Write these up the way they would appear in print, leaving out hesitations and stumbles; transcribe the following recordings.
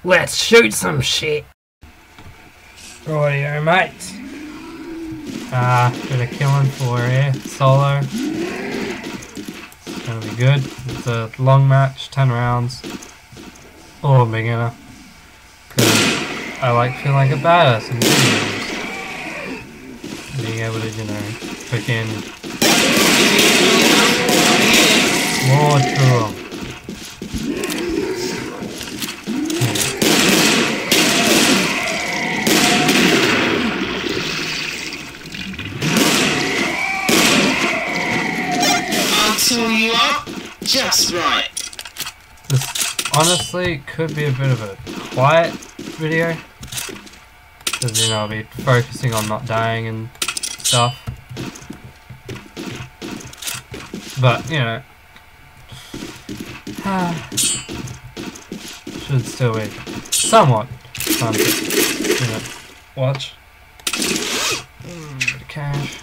Let's shoot some shit. Rightio, mate. Bit of killing for here. Solo. It's gonna be good. It's a long match, 10 rounds. Or a beginner. Because I like feeling like a badass in videos. Being able to, you know, freaking more through them. Until you up just right. This honestly could be a bit of a quiet video. Because, you know, I'll be focusing on not dying and stuff. But, you know, should still be somewhat fun to, you know, watch. Bit of cash.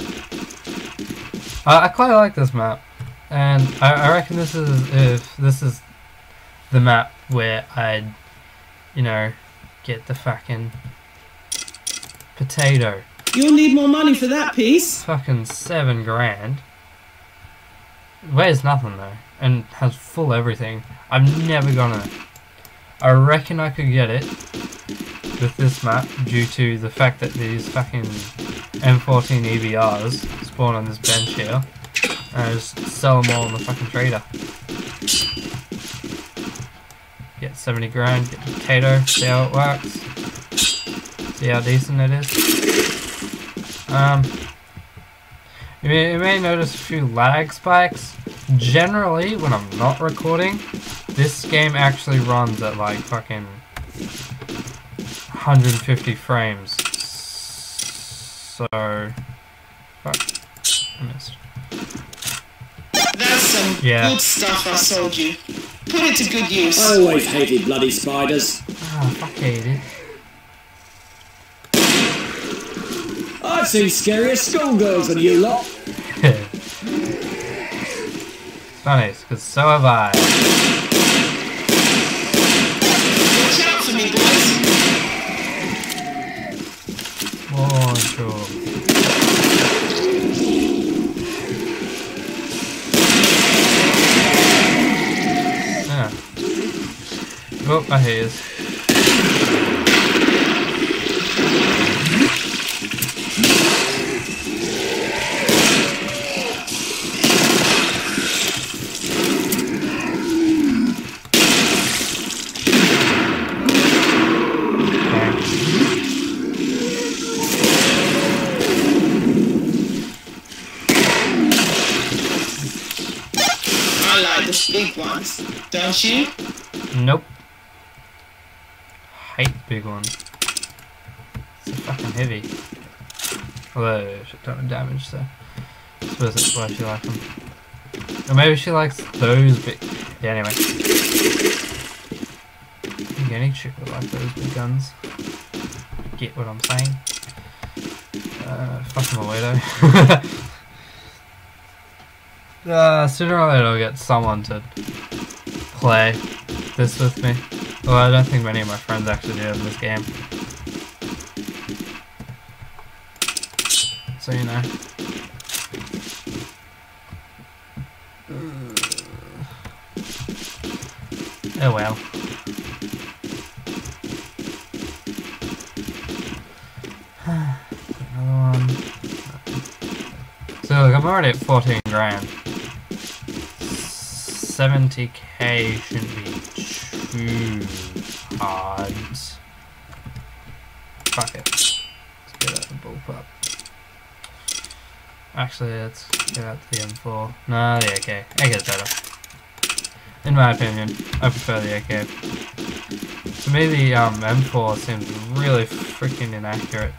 I quite like this map, and I reckon this is the map where I'd, you know, get the fucking potato. You'll need more money for that piece. Fucking $7 grand. Weighs nothing though, and has full everything. I'm never gonna. I reckon I could get it with this map due to the fact that these fucking M14 EBRs spawn on this bench here, and I just sell them all on the fucking trader. Get 70 grand, get the potato, see how it works, see how decent it is. You may notice a few lag spikes. Generally, when I'm not recording, this game actually runs at like fucking 150 frames. So, fuck, I missed. That's some good stuff I sold you. Put it to good use. I always hated bloody spiders. Ah, fuck yeah, dude. I've seen scarier schoolgirls than you lot. Funny, because so have I. Watch out for me, boys. Oh, sure. Yeah. Oh, I hear you. Big ones, don't you? Nope. Hate big ones. It's so fucking heavy. Although, shit ton of damage, so I suppose that's why she likes them. Or maybe she likes those big. Yeah, anyway. I think any chick would like those big guns. Get what I'm saying? Fuck my weirdo. Sooner or later I'll get someone to play this with me. Well, I don't think many of my friends actually do in this game. So, you know. Oh well. Another one. So look, I'm already at 14 grand. 70k shouldn't be too hard. Fuck it. Let's get out the bullpup. Actually, let's get out the M4. No, the AK. AK is better. In my opinion, I prefer the AK. To me, the M4 seems really freaking inaccurate.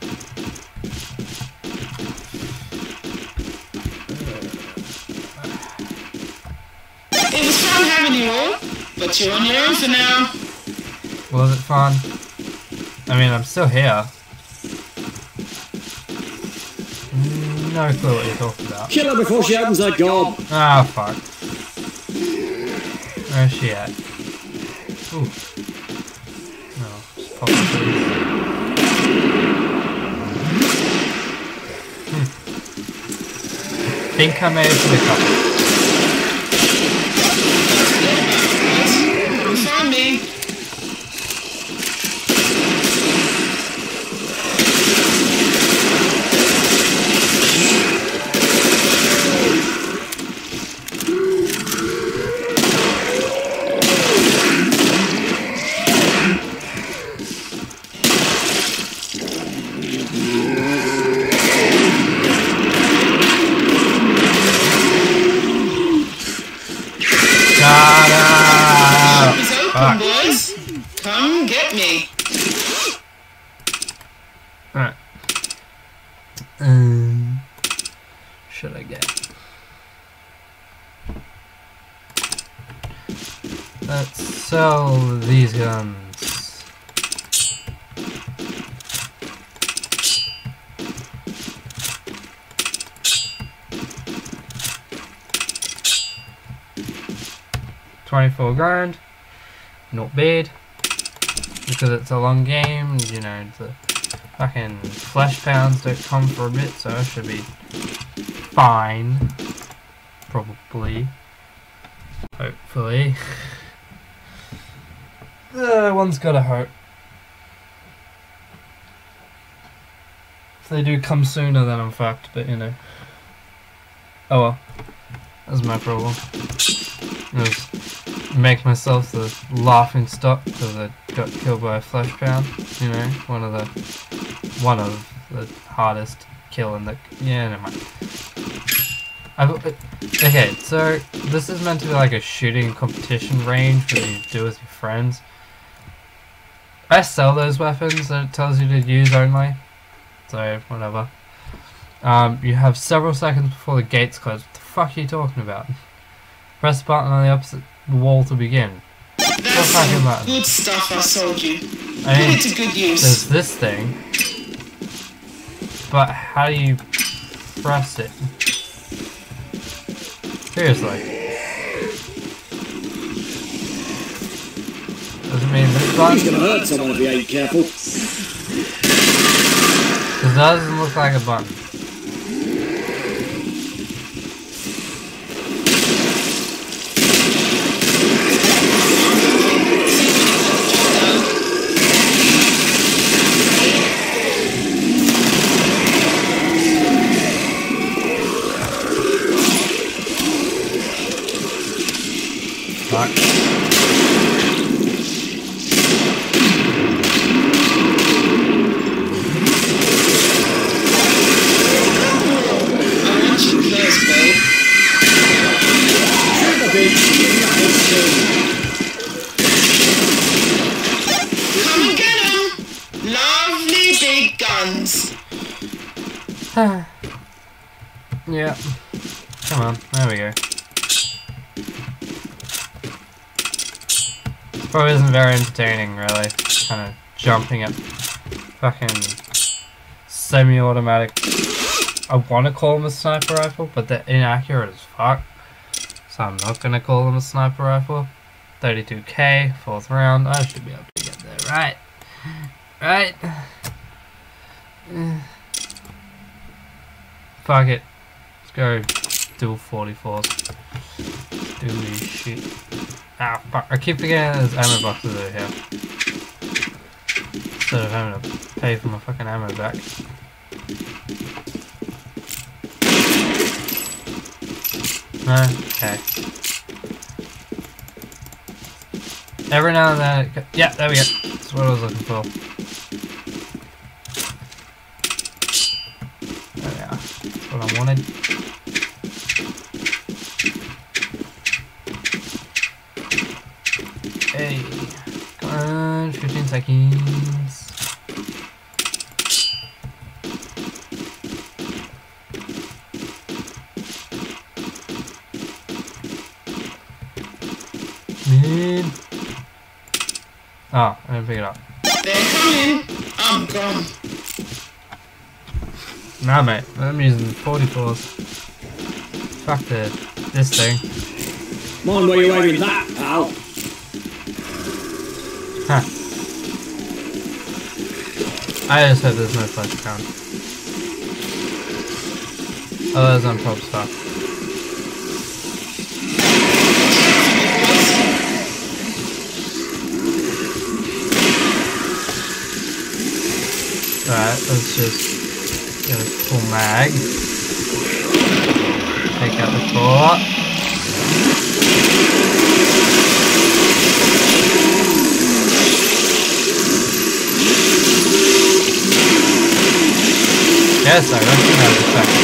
It was fun having you all, but you're on your own for now. Was it fun? I mean, I'm still here. No clue what you're talking about. Kill her before she opens her gob. Ah, fuck. Where's she at? Ooh. Oh, just pop it, please. Think I may have hit a couple. Come find me. Open, boys. Come get me. Alright. Should I get? Let's sell these guns. $24 grand, not bad, because it's a long game, you know, the fucking flesh pounds don't come for a bit, so I should be fine, probably, hopefully. One's gotta hope. If they do come sooner, then I'm fucked, but you know. Oh well, that's my problem. Just make myself the laughing stock because I got killed by a flesh pound. You know, one of the hardest kill in the. Yeah, never mind. Okay, so this is meant to be like a shooting competition range where you do with your friends. I sell those weapons that it tells you to use only, so whatever. You have several seconds before the gates close. What the fuck are you talking about? Press the button on the opposite wall to begin. That's some good stuff I sold you. I mean, put it to good use. there's this thing, but how do you press it? Seriously. Doesn't mean this button. He's gonna hurt someone if he ain't careful. It doesn't look like a button. Fuck. Come and get 'em! Lovely big guns. Yeah. Come on, there we go. Probably isn't very entertaining, really. Kind of jumping at fucking semi-automatic. I want to call them a sniper rifle, but they're inaccurate as fuck. So I'm not gonna call them a sniper rifle. 32k, 4th round. I should be able to get there, right? Right? Fuck it. Let's go dual 44s. Do this shit. Ah, fuck. I keep forgetting there's ammo boxes over here. Instead of having to pay for my fucking ammo back. No? Okay. Every now and then yeah, there we go. That's what I was looking for. There we are. That's what I wanted. Hey. Come on, 15 seconds. Man. Oh, I didn't pick it up. They're coming. I'm gone. Nah, mate. I'm using 44s. Fuck this thing. Mind where you're aiming that, pal. Huh. I just hope there's no flesh count. Otherwise I'm probably stuck. Alright, let's just get a full mag. Take out the core. Yes, I recognize the fact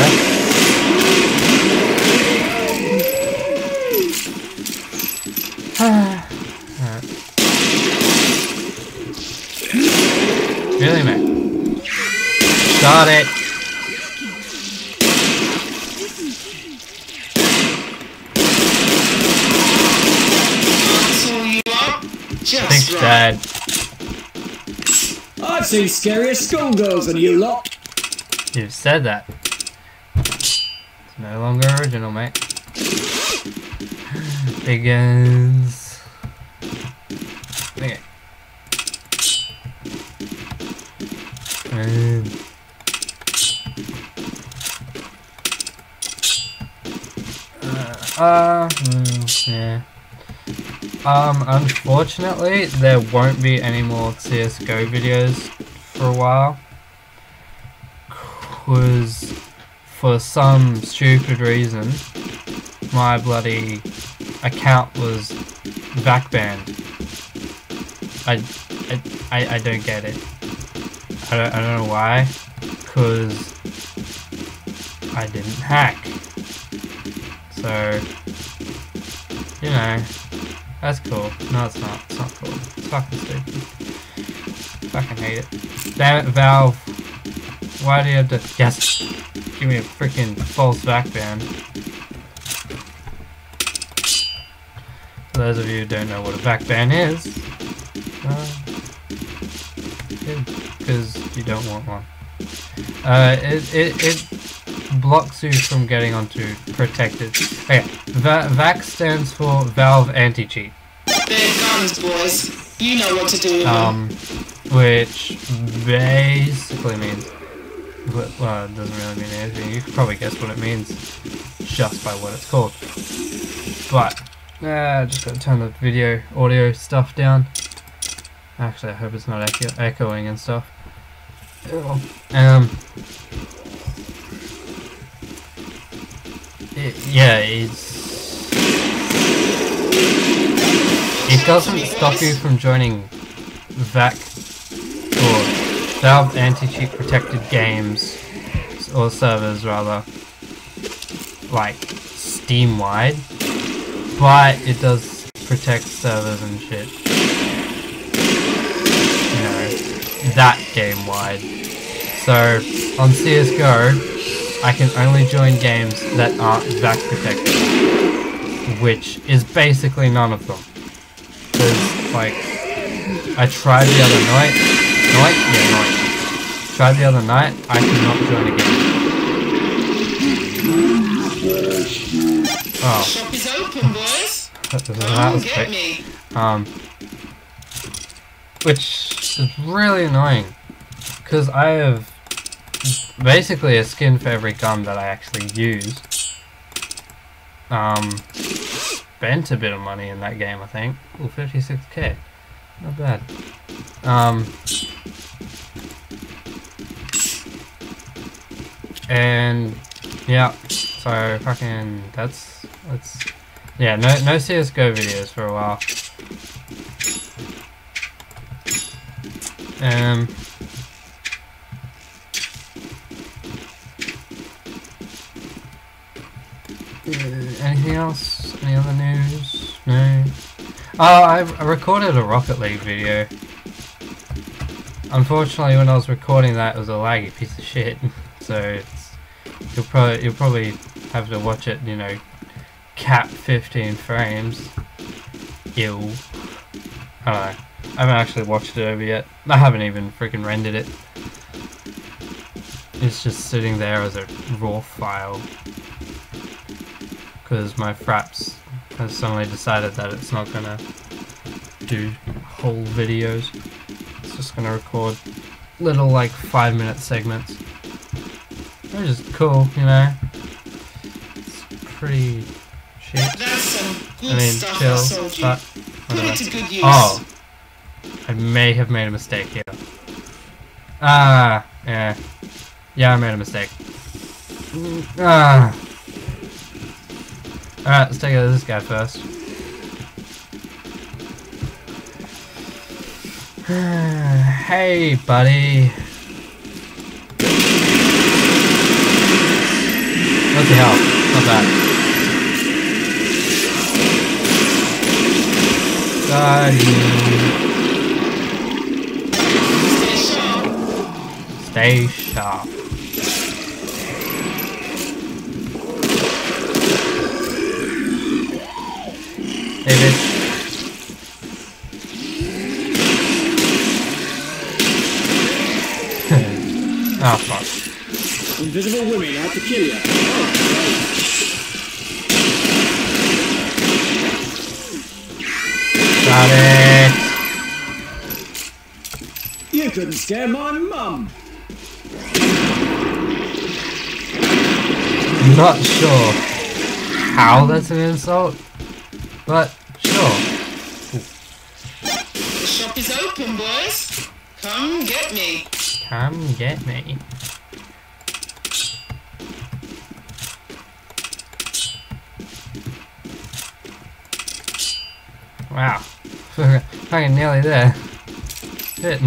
that you're there. Really, mate? Got it! Thanks, Dad. I've seen scarier schoolgirls than you lot. You've said that. It's no longer original, mate. Begins. Okay. Yeah. Unfortunately, there won't be any more CSGO videos for a while. Cause for some stupid reason, my bloody account was back banned. I don't get it. I don't know why. Cause I didn't hack. So, you know, that's cool. No, it's not. It's not cool. It's fucking stupid. Fucking hate it. Damn it, Valve. Why do you have to... Yes! Give me a freaking false back ban. For those of you who don't know what a back ban is, because you don't want one. It blocks you from getting onto protected. Okay, VAC stands for Valve Anti-Cheat. They're guns, boys. You know what to do with them. Which basically means... Well, it doesn't really mean anything. You can probably guess what it means just by what it's called. But, just gotta turn the video, audio stuff down. Actually, I hope it's not echoing and stuff. It doesn't stop you from joining VAC or Valve Anti-Cheat protected games or servers rather, like Steam-wide, but it does protect servers and shit. You know, that game-wide. So on CSGO, I can only join games that aren't VAC protected, which is basically none of them. Because, like, I tried the other night. Tried the other night, I could not join a game. Oh. Shop is open, boys. That was get quick. me. Which is really annoying. Because I have basically a skin for every gun that I actually use. Spent a bit of money in that game, I think. Ooh, 56k. Not bad. And yeah, so fucking that's yeah, no CSGO videos for a while. Anything else? Any other news? No. Oh, I recorded a Rocket League video. Unfortunately, when I was recording that, it was a laggy piece of shit. So you'll probably have to watch it, you know, cap 15 frames. Ew. I don't know. I haven't actually watched it over yet. I haven't even freaking rendered it. It's just sitting there as a raw file. Because my Fraps has suddenly decided that it's not gonna do whole videos. It's just gonna record little like 5-minute segments. Which is cool, you know. It's pretty shit. That's some good I mean, stuff I chill, sold you. but Put it whatever. to good use. Oh, I may have made a mistake here. Ah, yeah. Yeah, I made a mistake. Ah. Alright, let's take out this guy first. Hey, buddy. What the hell? Not bad. Stay sharp. Hey, bitch. Oh, fuck. Invisible women out to kill you. Got it. You couldn't scare my mum. I'm not sure how that's an insult, but sure. The shop is open, boys. Come get me. Come get me. Wow. Fucking nearly there. Shit.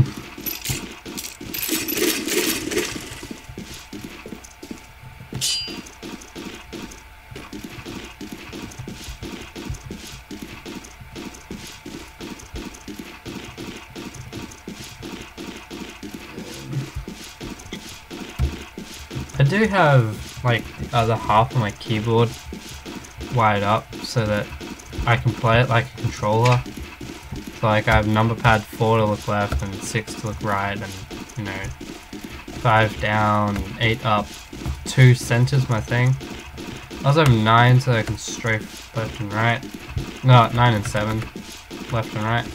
I do have like the other half of my keyboard wired up so that I can play it like a controller. So like I have number pad 4 to look left and 6 to look right, and you know 5 down, 8 up, 2 centers my thing. I also have 9 so I can strafe left and right. No, 9 and 7 left and right.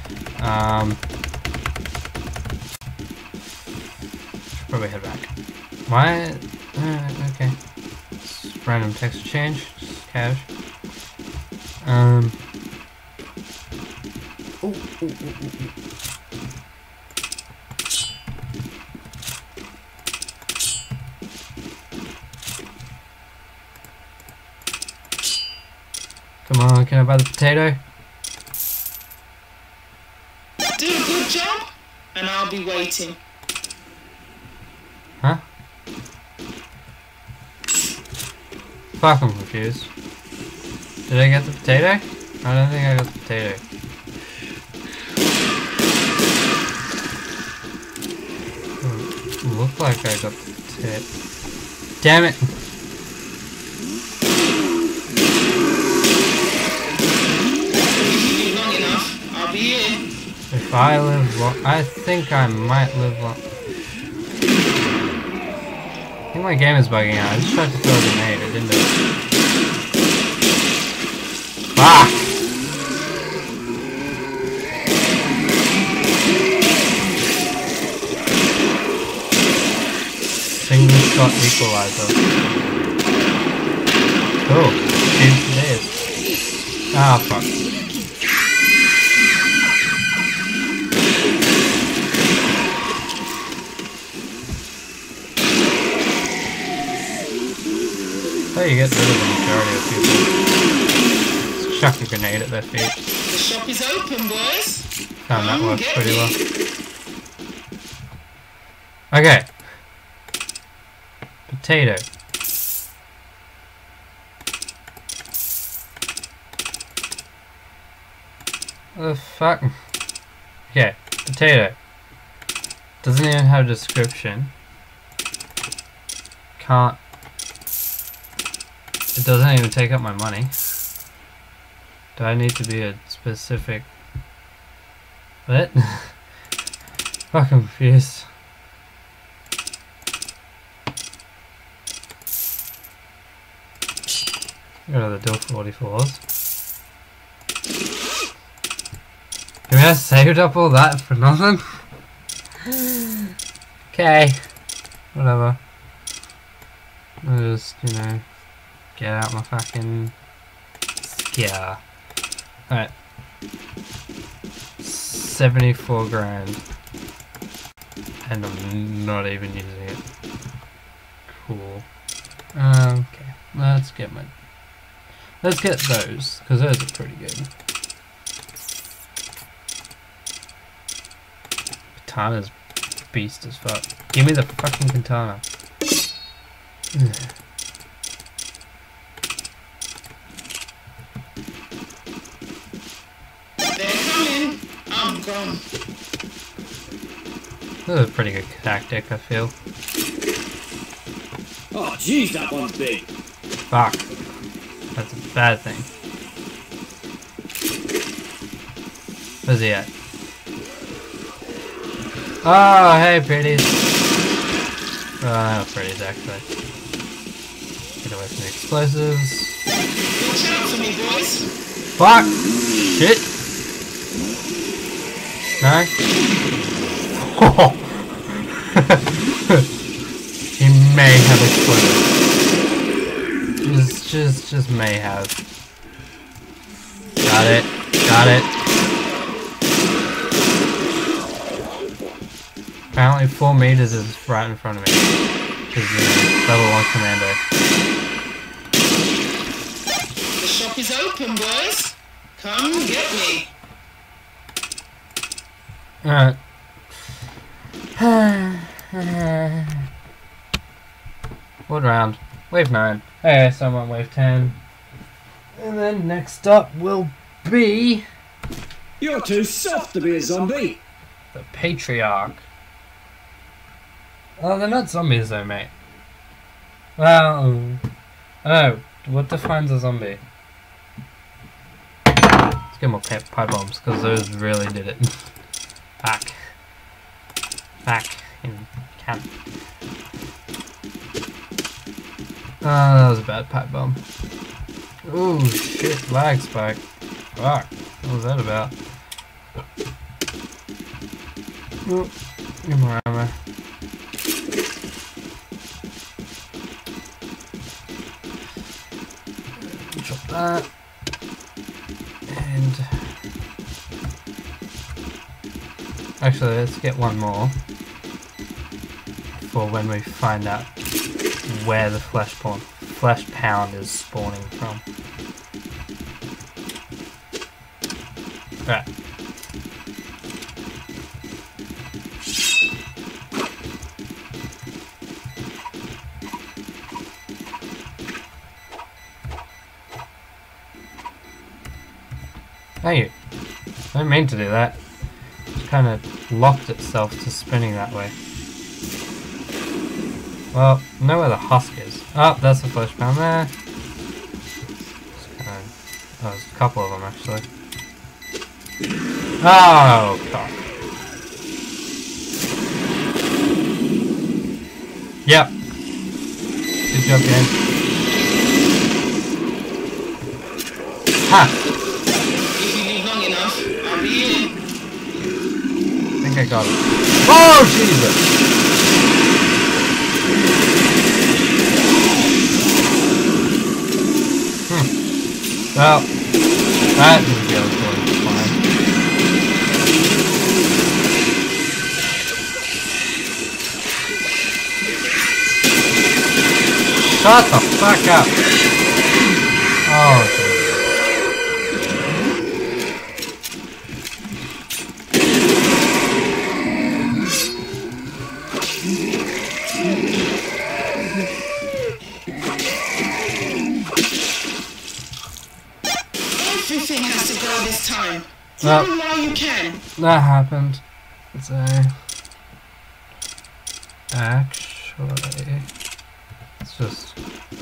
Should probably head back. Why? Okay. Just random text change, just cash. Come on, can I buy the potato? Do a good job, and I'll be waiting. Huh? Fuck, I'm confused. Did I get the potato? I don't think I got the potato. Looked like I got the potato. Damn it! Long enough, I'll be here. If I live long, I think I might live long. I think my game is bugging out. I just tried to throw a grenade. It didn't do it. Ah! Single shot equalizer. Cool. Change the days. Ah, fuck. How do you get rid of the majority of people? Just chuck a grenade at their feet. The shop is open, boys. Found that Come works get pretty me. well. Okay. Potato. What the fuck? Okay, potato. Doesn't even have a description. Can't. It doesn't even take up my money. Do I need to be a specific... What? Fuck, I'm confused. Go to the door 44s. I mean, I saved up all that for nothing. Okay. Whatever. I'll just, you know, get out my fucking scare. Alright. 74 grand. And I'm not even using it. Cool. Okay. Let's get those, because those are pretty good. Katana's beast as fuck. Give me the fucking katana. They're coming. I'm gone. This is a pretty good tactic, I feel. Oh, jeez, that one's big. Fuck. That's a bad thing. Where's he at? Oh, hey, pretties. Oh, pretties, actually. Get away from the explosives. Watch out for me, boys. Fuck! Shit! No? He may have exploded. Just may have. Got it. Got it. Apparently 4 meters is right in front of me. Because, you know, level 1 commando. The shop is open, boys. Come get me. Alright. What round? Wave 9. Hey, so I'm on wave 10. And then next up will be You're too soft to be a zombie. the Patriarch. Oh, they're not zombies though, mate. Well, oh, what defines a zombie? Let's get more pipe bombs, because those really did it. Back. Back in camp. Oh, that was a bad pipe bomb. Ooh, shit, lag spike. Fuck, what was that about? Ooh, get more ammo. Drop that. And actually, let's get one more for when we find out where the flesh pound is spawning from. Right. Hey, I didn't mean to do that. It kind of locked itself to spinning that way. Well, I know where the husk is. Oh, that's the flesh pound there. Oh, there's a couple of them actually. Oh, God. Yep. Good job, game. Ha! If you leave long enough, I'll be in. I think I got it. Oh, Jesus! Well, that didn't go fine. Shut the fuck up! Oh, Jesus. Everything has to go this time. Well, Tell me why you can. that happened. So, actually, it's just,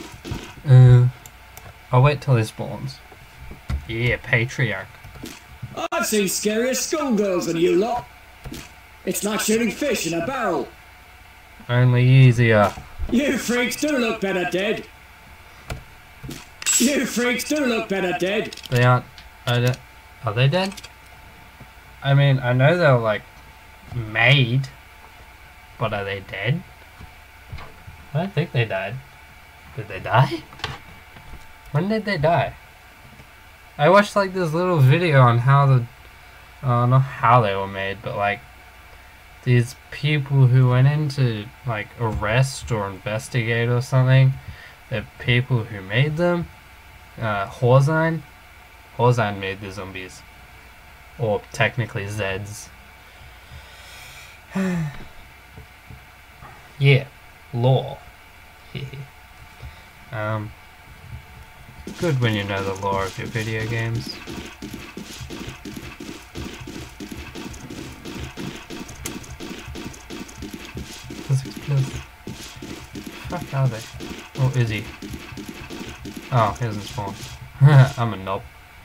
I'll wait till he spawns. Yeah, Patriarch. I've seen scarier schoolgirls than you lot. It's like shooting fish in a barrel. Only easier. You freaks do look better dead. You freaks do look better dead. They aren't. Are they dead? I mean, I know they're like made. But are they dead? I don't think they died. Did they die? When did they die? I watched like this little video on how the... not how they were made, but like... these people who went in to like arrest or investigate or something. The people who made them. Horzine made the zombies. Or technically Zeds. Yeah. Lore. Good when you know the lore of your video games. Fuck are they? Oh, is he? Oh, he doesn't spawn. I'm a knob.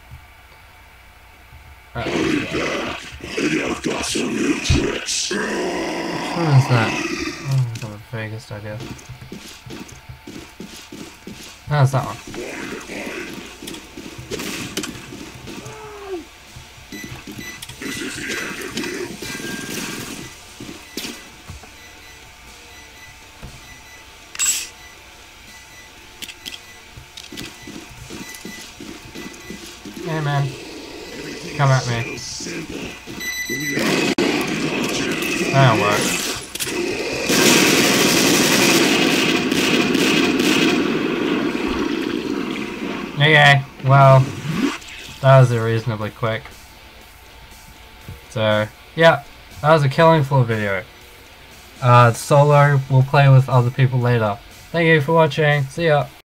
I've got some new tricks. Which one is that? Oh, I've got the vaguest idea. Oh, it's that one. This is the end of you. Hey man, come at me. That'll work. Okay, well, that was reasonably quick. So, yeah, that was a killing floor video. Solo, we'll play with other people later. Thank you for watching, see ya!